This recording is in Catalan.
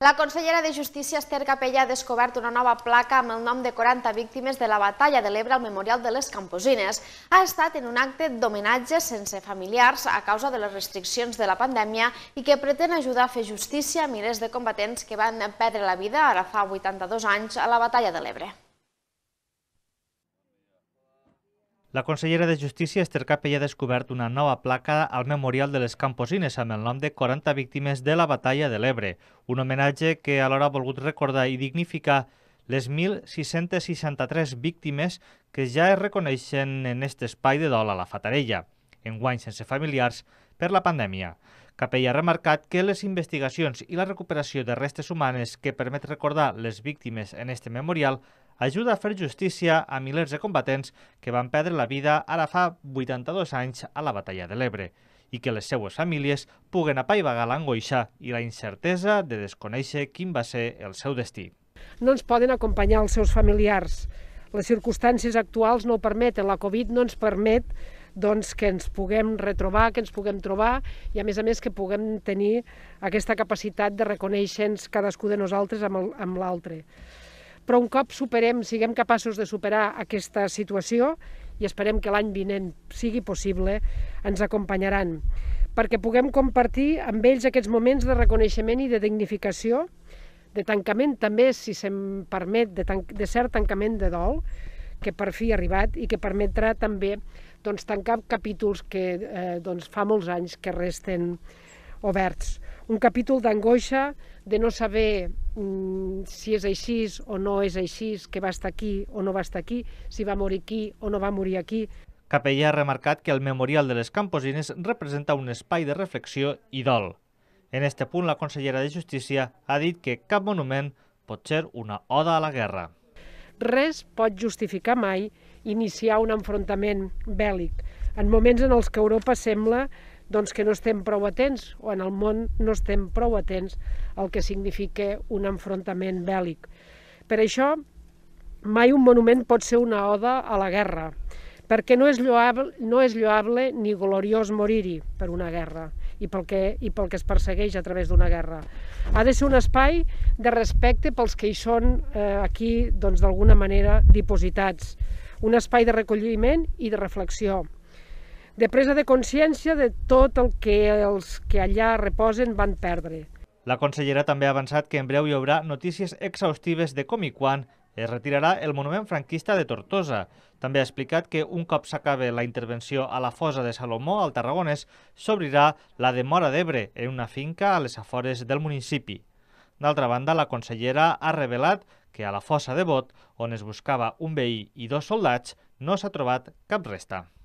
La consellera de Justícia, Esther Capella, ha descobert una nova placa amb el nom de 40 víctimes de la Batalla de l'Ebre al Memorial de les Camposines. Ha estat en un acte d'homenatge sense familiars a causa de les restriccions de la pandèmia i que pretén ajudar a fer justícia a milers de combatents que van perdre la vida ara fa 82 anys a la Batalla de l'Ebre. La consellera de Justícia, Esther Capella, ha descobert una nova placa al Memorial de les Camposines amb el nom de 40 víctimes de la Batalla de l'Ebre, un homenatge que alhora ha volgut recordar i dignificar les 1.663 víctimes que ja es reconeixen en aquest espai de dol a la Fatarella, enguany sense familiars per la pandèmia. Capella ha remarcat que les investigacions i la recuperació de restes humanes que permet recordar les víctimes en este memorial ajuda a fer justícia a milers de combatents que van perdre la vida ara fa 82 anys a la Batalla de l'Ebre i que les seues famílies puguen apaivagar l'angoixa i la incertesa de desconèixer quin va ser el seu destí. No ens poden acompanyar els seus familiars. Les circumstàncies actuals no ho permeten. La Covid no ens permet que ens puguem retrobar, que ens puguem trobar i a més que puguem tenir aquesta capacitat de reconèixer-nos cadascú de nosaltres amb l'altre. Però un cop siguem capaços de superar aquesta situació, i esperem que l'any vinent sigui possible, ens acompanyaran, perquè puguem compartir amb ells aquests moments de reconeixement i de dignificació, de tancament també, si se'm permet, de cert tancament de dol, que per fi ha arribat i que permetrà també tancar capítols que fa molts anys que resten oberts. Un capítol d'angoixa, de no saber si és així o no és així, que va estar aquí o no va estar aquí, si va morir aquí o no va morir aquí. Capella ha remarcat que el Memorial de les Camposines representa un espai de reflexió i dol. En este punt, la consellera de Justícia ha dit que cap monument pot ser una oda a la guerra. Res pot justificar mai iniciar un enfrontament bèl·lic en moments en els que Europa sembla que no estem prou atents o en el món no estem prou atents al que significa un enfrontament bèl·lic. Per això, mai un monument pot ser una oda a la guerra, perquè no és lloable ni gloriós morir-hi per una guerra i pel que es persegueix a través d'una guerra. Ha de ser un espai de respecte pels que hi són aquí, d'alguna manera, dipositats. Un espai de recolliment i de reflexió, de presa de consciència de tot el que els que allà reposen van perdre. La consellera també ha avançat que en breu hi haurà notícies exhaustives de com i quan es retirarà el monument franquista de Tortosa. També ha explicat que un cop s'acabe la intervenció a la fossa de Salomó, al Tarragonès, s'obrirà la de Móra d'Ebre, en una finca a les afores del municipi. D'altra banda, la consellera ha revelat que a la fossa de Bot, on es buscava un veí i 2 soldats, no s'ha trobat cap resta.